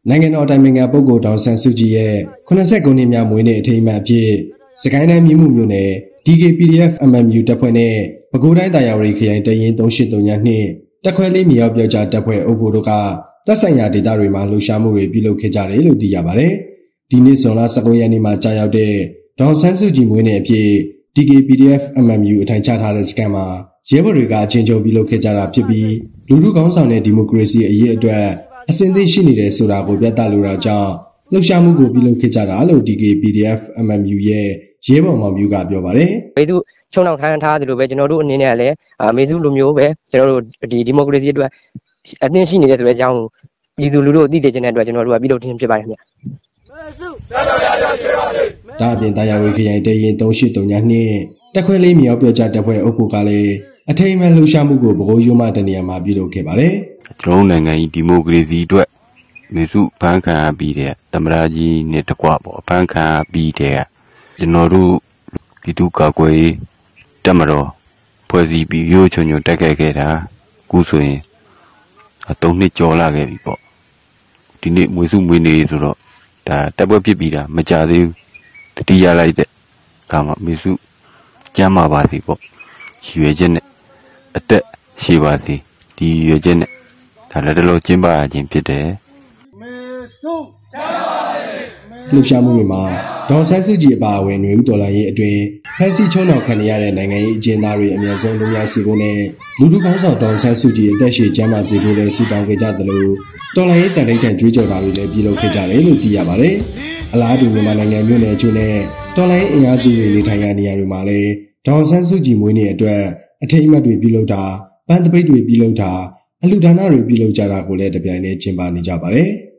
နိုင်ငံတော်တိုင်ပင်ခံပုဂ္ဂိုလ်ဒေါ်ဆန်းစုကြည်ရဲ့89နှစ်မြောက်မွေးနေ့အထိမ်းအမှတ်အဖြစ်စကိုင်းတိုင်းမြင်းမှုမြို့နယ် DKPDF MMU တပ်ဖွဲ့နဲ့ပဲခူးတိုင်းတာယာဝတီခရိုင်တရင်3832တက်ခွဲလေးမြောက်ပြောကြားတပ်ဖွဲ့အုပ်ဖို့တို့ကတပ်ဆိုင်ရာဒေသတွေမှာလှုပ်ရှားမှုတွေပြုလုပ်ခဲ့ကြတယ်လို့သိရပါတယ်။ဒီနေ့ဇွန်လ19ရက်နေ့မှာကြာရောက်တဲ့ဒေါ်ဆန်းစုကြည်မွေးနေ့အဖြစ် DKPDF MMU အထိုင်ချထားတဲ့စခန်းမှာရဲဘော်တွေကအချင်းချင်းပြုလုပ်ခဲ့ကြတာဖြစ်ပြီးလူထုကောင်းဆောင်တဲ့ဒီမိုကရေစီအရေးအတွက်အစဉ်အသင့်ရှိနေတဲ့ဆိုတာကိုပြသလိုတာကြောင့်လှုပ်ရှားမှုကိုပြုလုပ်ခဲ့ကြတာလို့ DKPDF MMU ရဲ့ရဲဘော်မောင်မျိုးကပြောပါတယ်။မေစုချုံနှောင်ခံထားတယ်လို့ပဲကျွန်တော်တို့အနေနဲ့လည်းမေစုလိုမျိုးပဲကျွန်တော်တို့ဒီမိုကရေစီအတွက်အသင့်ရှိနေတဲ့ဆိုတဲ့အကြောင်းပြည်သူလူထုသိတဲ့ခြင်းတဲ့အတွက်ကျွန်တော်တို့ကပြုလုပ်ခြင်းဖြစ်ပါတယ်ခင်ဗျာ။မေစုတော်တော်ရရရှိပါစေ။ဒါအပြင်တာယာဝတီခရိုင်တရင်3832တက်ခွဲလေးမြောက်ပြောကြားတပ်ဖွဲ့အုပ်ဖို့ကလည်းအထိမ်းအမှတ်လှုပ်ရှားမှုကိုပဲခူးရုံးမတနေရာမှာပြုလုပ်ခဲ့ပါတယ်။ကျွန်တော်နိုင်ငံကြီးဒီမိုကရေစီအတွက်မေစုဖန်ခံပြီးတဲ့သမရကြီးနဲ့တကွပေါ့ဖန်ခံပြီးတဲ့ကျွန်တော်တို့ပြည်သူ့ကာကွယ်ရေးတပ်မတော်ဖွဲ့စည်းပြီးရိုးချုံချုံတက်ခဲ့တာအခုဆိုရင်3နှစ်ကျော်လာခဲ့ပြီပေါ့ဒီနေ့မွေစုမွေးနေဆိုတော့ဒါတက်ပွဲဖြစ်ပြီးတာမကြသေးဘူးတတိယလိုက်တဲ့ကမှမေစုကျမ်းမာပါစေပေါ့ရွေချက်နဲ့အသက်ရှိပါစေဒီရွေချက်နဲ့ဒါလည်းတလို့ကျင်းပခြင်းဖြစ်တယ်မေစုလှုပ်ရှားမှုတွေမှာဒေါ်ဆန်းစုကြည်အပါအဝင်ຫນွေဦးတော်လှန်ရေးအတွင်းဖမ်းဆီးချုံနှောင်ခံရတဲ့နိုင်ငံရေးအကျဉ်းသားတွေအများဆုံးလွတ်မြောက်စေဖို့နဲ့လူထုကောင်းဆောင်ဒေါ်ဆန်းစုကြည်အသက်ရှည်ကျန်းမာစေဖို့လည်းဆုတောင်းခဲ့ကြသလိုတော်လှန်ရေးတန်ထိပ်ထန်ကြွေးကြော်တာတွေလည်းပြုလုပ်ခဲ့ကြတယ်လို့သိရပါတယ်။အလားတူမြန်မာနိုင်ငံမြို့နယ်အချို့နဲ့တော်လှန်ရေးအင်အားစုတွေနေထိုင်ရာနေရာတွေမှာလည်းဒေါ်ဆန်းစုကြည်မွေးနေ့အတွက်အထိမ်းအမှတ်တွေပြုလုပ်တာပန်းသပိတ်တွေပြုလုပ်တာအလှူဒါနတွေပြုလုပ်ကြတာကိုလည်းတပြိုင်တည်းကျင်းပနေကြပါတယ်။